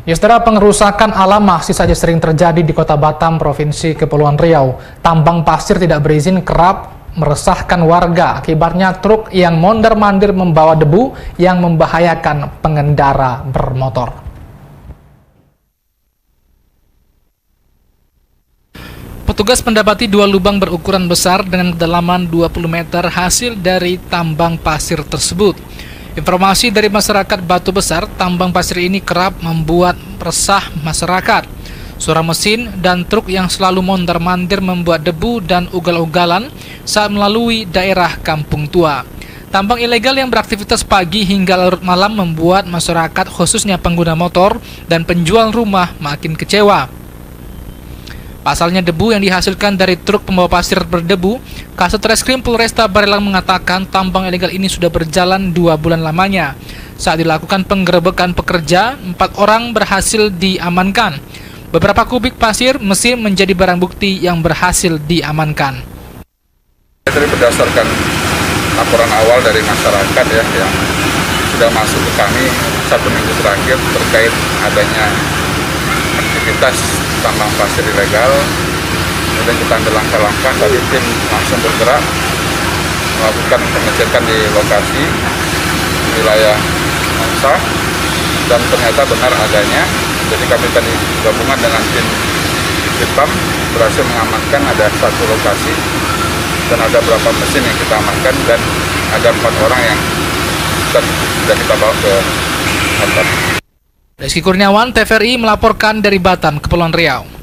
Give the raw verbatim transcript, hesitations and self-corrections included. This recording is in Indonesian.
Ya, saudara, pengerusakan alam masih saja sering terjadi di Kota Batam, Provinsi Kepulauan Riau. Tambang pasir tidak berizin kerap meresahkan warga. Akibatnya truk yang mondar-mandir membawa debu yang membahayakan pengendara bermotor. Petugas mendapati dua lubang berukuran besar dengan kedalaman dua puluh meter hasil dari tambang pasir tersebut. Informasi dari masyarakat Batu Besar, tambang pasir ini kerap membuat resah masyarakat. Suara mesin dan truk yang selalu mondar-mandir membuat debu dan ugal-ugalan saat melalui daerah Kampung Tua. Tambang ilegal yang beraktivitas pagi hingga larut malam membuat masyarakat, khususnya pengguna motor dan penjual rumah, makin kecewa. Pasalnya debu yang dihasilkan dari truk pembawa pasir berdebu, Kasat Reskrim Polresta Barelang mengatakan tambang ilegal ini sudah berjalan dua bulan lamanya. Saat dilakukan penggerebekan pekerja, empat orang berhasil diamankan. Beberapa kubik pasir mesin menjadi barang bukti yang berhasil diamankan. Dari berdasarkan laporan awal dari masyarakat ya yang sudah masuk ke kami satu minggu terakhir terkait adanya aktivitas tambang pasir ilegal, kemudian kita ambil langkah-langkah. Tadi tim langsung bergerak melakukan pengecekan di lokasi wilayah Mangsa dan ternyata benar adanya. Jadi kami tadi gabungan dengan tim Bitpam berhasil mengamankan ada satu lokasi dan ada beberapa mesin yang kita amankan dan ada empat orang yang sudah kita bawa ke kantor. Rizky Kurniawan, T V R I melaporkan dari Batam, Kepulauan Riau.